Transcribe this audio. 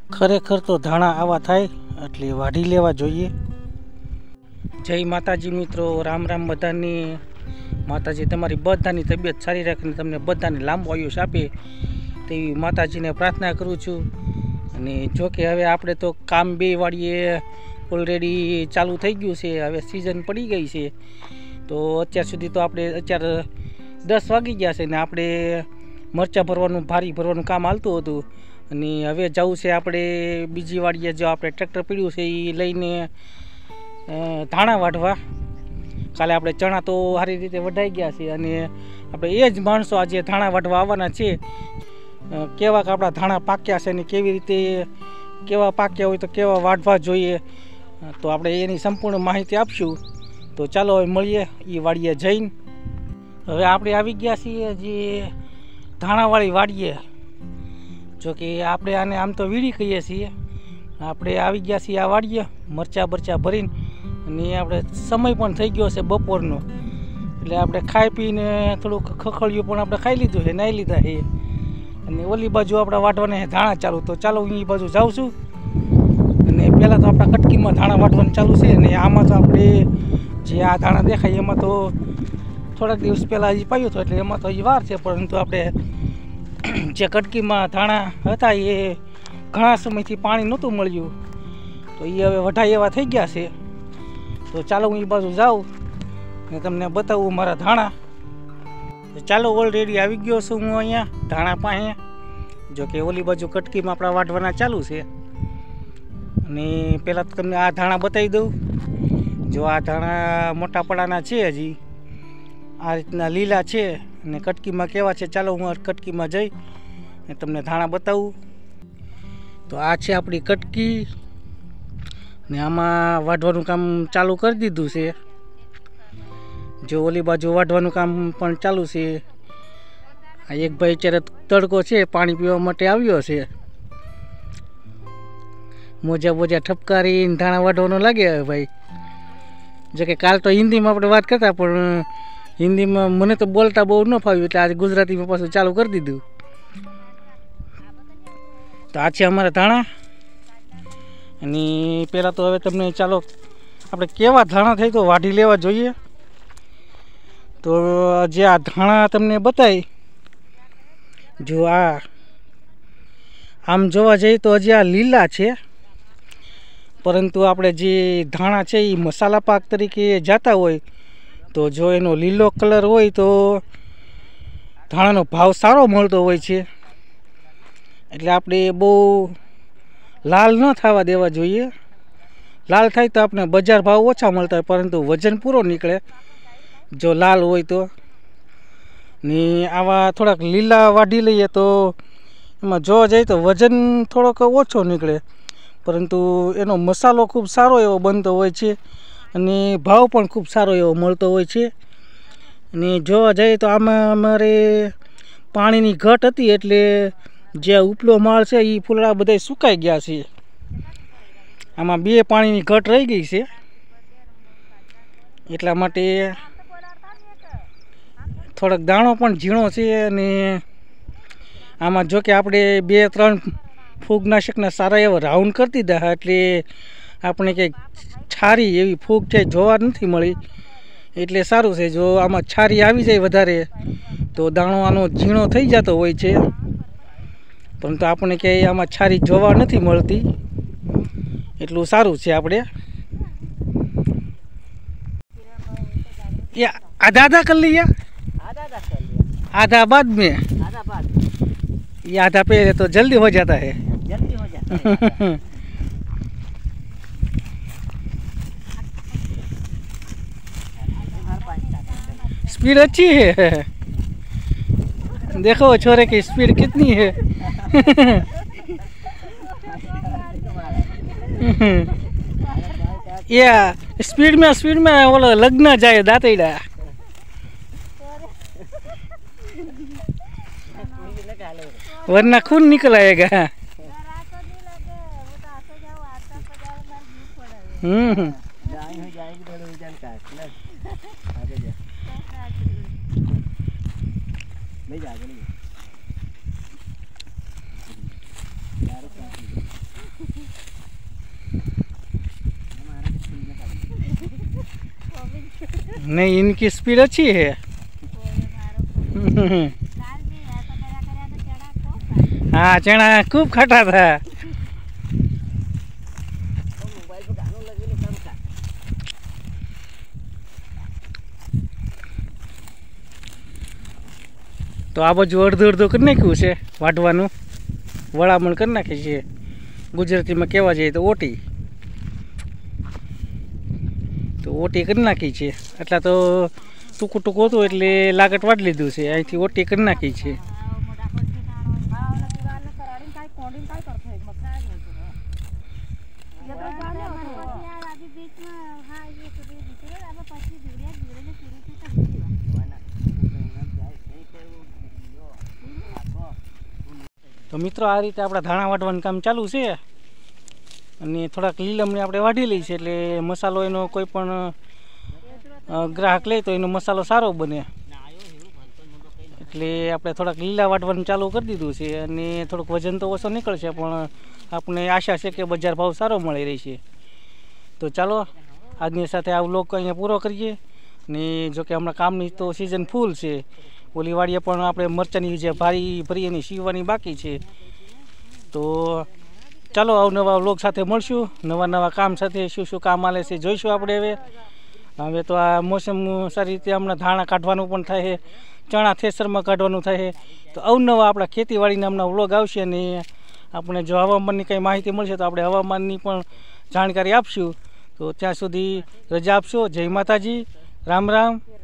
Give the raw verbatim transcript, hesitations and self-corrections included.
खरेखर तो धाणा आवा थाय एटले वाढी लेवा जोईए। जय माताजी मित्रों, राम राम बधाने। माताजी तमारी बधानी तबियत सारी राखीने तमने बधाने लांबो आयुष्य आपे तेवी माताजीने प्रार्थना करूँ छूं। अने जो के हवे आपणे तो काम बे वाळीए ऑलरेडी चालू थई गयुं छे। हवे सीजन पड़ी गई छे तो अत्यार सुधी तो आपणे अत्यार दस वागी गया छे ने आपणे मरचा भरवानुं भारी भरवानुं काम हालतुं हतुं। અને હવે જવું છે આપણે બીજી વાડીએ જો આપણે ટ્રેક્ટર પીડ્યું છે એ લઈને ધાણા વાઢવા। કાલે આપણે ચણા તો સારી રીતે વઢાઈ ગયા છે અને આપણે એ જ માણસો આજે ધાણા વાઢવા આવવાના છે। કેવા આપણા ધાણા પાક્યા છે ને કેવી રીતે કેવા પાક્યા હોય તો કેવા વાઢવા જોઈએ તો આપણે એની સંપૂર્ણ માહિતી આપશું। તો ચાલો હવે મળીએ એ વાડીએ જઈને। હવે આપણે આવી ગયા છીએ જે ધાણાવાળી વાડીએ। जो कि आपणे आने आम तो वीड़ी कहीए छीए। आपणे आवी गया छीए आ वाड़ीए मरचा बरचा भरीने अने आपणे समय पण थई गयो छे बपोरनो એટલે આપણે ખાઈ પીને થોડુંક ખખડિયું પણ આપણે ખાઈ લીધું છે, નાઈ લીધા છે અને ઓલી બાજુ આપણે વાટવાને ધાણા ચાલુ। તો ચાલો હું એ બાજુ જાઉં છું અને પહેલાં તો આપણા કટકીમાં ધાણા વાટવાનું ચાલુ છે અને આમાં તો આપણે જે આ ધાણા દેખાય એમાં તો થોડાક દિવસ પહેલાં હજી પાયું હતું એટલે એમાં તો હજી વાર છે, પરંતુ આપણે જે કટકીમાં ધાણા હતા એ ઘણા સમયથી પાણી નહોતું મળ્યું તો એ હવે વઢાઈ એવા થઈ ગયા છે। તો ચાલો હું એ બાજુ જાઉં ને તમને બતાવું મારા ધાણા। તો ચાલો ઓલરેડી આવી ગયો છું હું અહીંયા ધાણા પાસે। જો કે ઓલી બાજુ કટકીમાં આપણા વાઢવાના ચાલુ છે અને પહેલાં તો તમને આ ધાણા બતાવી દઉં। જો આ ધાણા મોટા પડાના છે, હજી આ રીતના લીલા છે અને કટકીમાં કેવા છે ચાલો હું કટકીમાં જઈ ને તમને ધાણા બતાવું। તો આ છે આપણી કટકી ને આમાં વાઢવાનું કામ ચાલુ કરી દીધું છે। જો ઓલી બાજુ વાઢવાનું કામ પણ ચાલુ છે। આ એક ભાઈ અત્યારે તડકો છે પાણી પીવા માટે આવ્યો છે, મોજા મોજા ઠપકારીને ધાણા વાઢવાનો લાગે ભાઈ। જો કે કાલ તો હિન્દીમાં આપણે વાત કરતા પણ हिंदी में मने तो बोलता बहु न फाव्युं એટલે आज गुजराती में पाछुं चालू कर दीधुं। तो आ छे अमारा धाणा अने पहेला तो हवे तमने चालो आपणे केवा धाणा थाय तो वाढी लेवा जोईए। तो जे आ धाणा तमने बताई जो आ आम जोवा जईए तो हजी आ लीला छे, परंतु आपणे जे धाणा छे ए मसाला पाक तरीके जाता होय तो जो एनो लीलो कलर होय तो धाणानो भाव सारो मळतो होय छे। एटले आपणे बहु लाल न थवा देवा जोईए। लाल थाय तो आपणे बजार भाव ओछा मळता होय परंतु वजन पूरो निकळे जो लाल होय तो। ने आवा थोड़ाक लीला वाढी लईए तो एमां जोवा जईए तो वजन थोड़ोक ओछो निकळे परंतु एनो मसालो खूब सारो एवो बनतो होय छे અને ભાવ પણ ખૂબ સારો એવો મળતો હોય છે। અને જોવા જઈએ તો આમાં અમારે પાણીની ઘટ હતી એટલે જે ઉપલો માળ છે એ ફૂલડા બધા સુકાઈ ગયા છે। આમાં બે પાણીની ઘટ રહી ગઈ છે એટલા માટે થોડોક દાણો પણ ઝીણો છે। અને આમાં જો કે આપણે બે ત્રણ ફૂગનાશકના સારા એવા રાઉન્ડ કરી દીધા એટલે આપણે કંઈક छारी एवी फूग छे जोवा नथी मळी एटले सारूं छे। जो आमां छारी आवी जाय वधारे तो दाणो आनो झीणो थई जतो होय छे, परंतु आपणे के आमां छारी जोवा नथी मळती एटलुं सारूं छे। आपणे या आधा आधा कर लिया, आधा आधा कर लिया, आधा बाद में, आधा बाद ये आधा पहले तो जल्दी हो जाता है, जल्दी हो जाता है। स्पीड अच्छी है, देखो छोरे की स्पीड कितनी है। या स्पीड में स्पीड में वो लग ना जाए दातेड़ा। वरना खून निकल आएगा। हम्म नहीं, इनकी स्पीड अच्छी है। हाँ, चना खूब खटा था। तो आ बाजू अर्धो अर्धो कर नाख्युं छे वाढवानुं, वळामण कर नाखी छे। गुजराती में कहेवा जाए तो ओटी, तो ओटी कर नाखी छे। एटला तो टूकू टूकू हतुं एटले लागट वाढ लीधुं छे, અહીંથી ओटी कर नाखी छे। तो मित्रों आ रीते आपड़ा धाणा वाढवानुं काम चालू छे अने थोड़ाक लीलमणी आपणे वाढी लई छे એટલે मसालो एनो कोई पण ग्राहक ले तो एनो मसालो सारो बने એટલે આપણે થોડાક લીલા વાટવાનું ચાલુ કરી દીધું છે અને થોડુંક વજન તો ઓછો નીકળશે પણ આપણે આશા છે કે બજાર ભાવ સારો મળી રહેશે। તો ચાલો આજની સાથે આ વ્લોગ અહીંયા પૂરો કરીએ ને જો કે હમણાં કામની તો સિઝન ફૂલ છે। ઓલી વાડીએ પણ આપણે મરચાની જે ભારી ભરી એની સીવવાની બાકી છે। તો ચાલો અવનવા વ્લોગ સાથે મળશું, નવા નવા કામ સાથે શું શું કામ આલે છે જોઈશું આપણે। હવે હવે તો આ મોસમ સારી રીતે હમણાં ધાણા કાઢવાનું પણ થાય, ચણા થેસરમાં કાઢવાનું થાય, તો અવનવા આપણા ખેતીવાડીના હમણાં વ્લોગ આવશે અને આપણે જો હવામાનની કંઈ માહિતી મળશે તો આપણે હવામાનની પણ જાણકારી આપશું। તો ત્યાં સુધી રજા આપશો। જય માતાજી, રામ રામ।